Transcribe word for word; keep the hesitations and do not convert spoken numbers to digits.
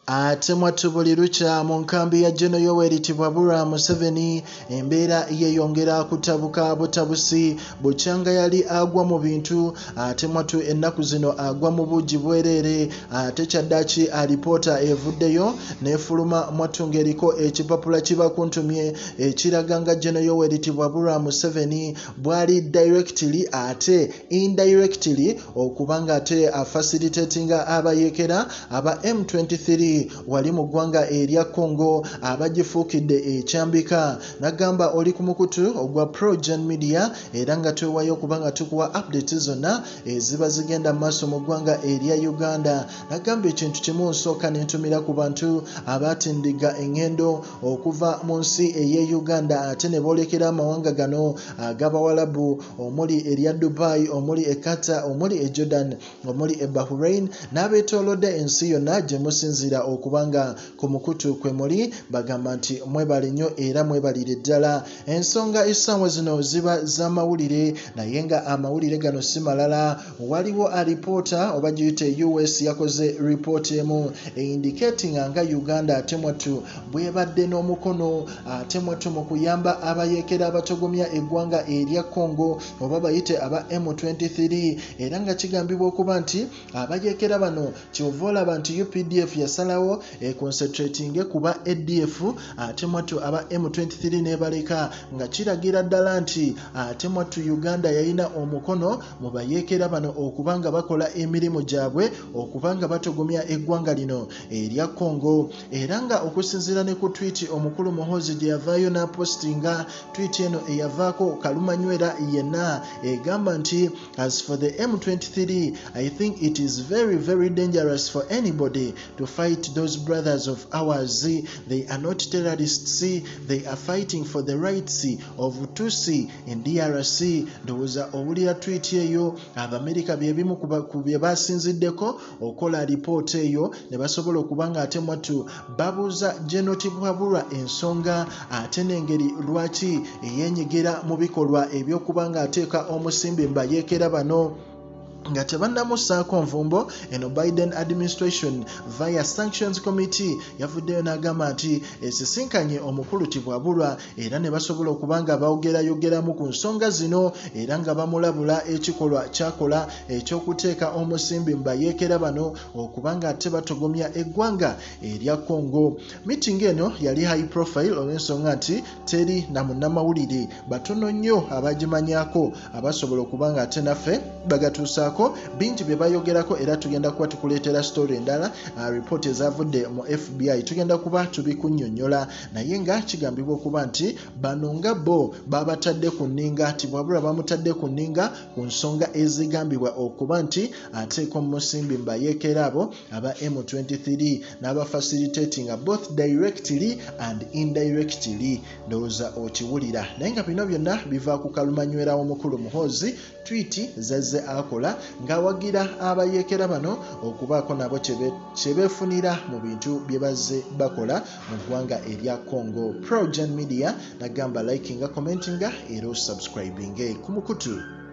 Ate mwatu buli lukya mu nkambi ya General Yoweri Tibwabura Museveni embeera yeyongera kutabuka butabusi bukyanga yali agwa mu bintu ate mwatu ennaku zino agwa mu buji bwerere ate kyaddaaki alipota evuddeyo nefuluma mwatu ng'eriko ekipapula kibakuntumye ekiraga nga General Yoweri Tibwabura Museveni bwali directly ate indirectly okubanga ate afacilitatinga abayekera aba M twenty-three wali mu ggwanga erya Congo abagifuukidde ekyambika nagamba oli ku mukutu ogwa PROJOURN media era nga twewayo okubanga tukuwa update zonna eziba zigenda mu maaso mu ggwanga erya Uganda. Nagamba ekintu kimu nsooka nentumira ku bantu abatindiga engendo okuva mu nsi ey'e Uganda ate ne boolekera amawanga gano ag'Abawalabu omuli erya Dubai, omuli e Qatar, omuli e Jordan, omuli e Bahrain n'abeetoolodde ensi yonna gye musinzira okubanga ku mukutu kwe muli bagamba nti mwebale nnyo era mwebalire ddala. Ensonga essaawa zino ziba z'amawulire naye nga amawulire gano si malala. Waliwo alipoota oba giyite U S yakoze report emu indicating nga Uganda ate mwattu bwebadde n'omukono ate mwattu mu kuyamba abayekera abatogomya eggwanga erya Congo oba bayite aba M twenty-three era nga kigambibwa okuba nti abayekera bano kyova olaba nti U P D F yasalawo e concentrating kuba A D F ate mwattu aba M twenty-three nebaleka nga kiragira ddala nti ate mwattu Uganda yalina omukono mu bayekera bano okubanga bakola emirimu gyabwe okubanga batogomya eggwanga lino erya Congo. Era nga okusinziira ne ku tweet omukulu muhoozi gye yavaayo n'apostinga tweet eno eyavaako kalumanywera yenna egamba nti as for the M twenty-three I think it is very very dangerous for anybody to fight those brothers of ours. They are not terrorists, they are fighting for the rights of Tutsi in D R C. Ndowooza owulira tweet eyo Abamerika byebimu ku bye basinziddeko okola report eyo ne basobola okubanga ate mwattu babuuza General Tibwabura ensonga ate n'engeri lwaki eyeenyigira mu bikolwa eby'okubanga ateeka omusimbi mbayekera bano nga tebannamussaako nvumbo. Eno Biden administration via sanctions committee yavuddeyo n'agamba nti esisinkanye omukulu Tibwabura era ne basobola okubanga bawogerayogeramu ku nsonga zino era nga bamulabula ekikolwa kyakola ekyokuteeka omusimbi mbayekera bano okubanga ate batogomya eggwanga erya Congo. Meeting eno yali high profile olw'ensonga nti teri na munnamawulire batono nnyo abagimanyako abasobola okubanga ate naffe bagatuusaako bingi bye bayogerako era tugenda kuba tukuleetera story endala uh, report ezavudde mu F B I tugenda kuba tubikunnyonnyola naye nga kigambibwa okuba nti bano nga bo babatadde ku nninga Tibwabura bamutadde ku nninga ku nsonga ezigambibwa okuba nti ateeka omusimbi mbayekera abo aba M twenty-three n'aba facilitating both directly and indirectly. Ndowooza okiwulira naye nga bino byonna biva ku kalumanywera w'omukulu muhoozi tweet zazze akola ng'awagira abayekera bano okubaako nabo kye beefunira mu bintu bye bazze bakola mu ggwanga erya Congo. PROJOURN media nagamba likinga commentinga era subscribing ku mukutu.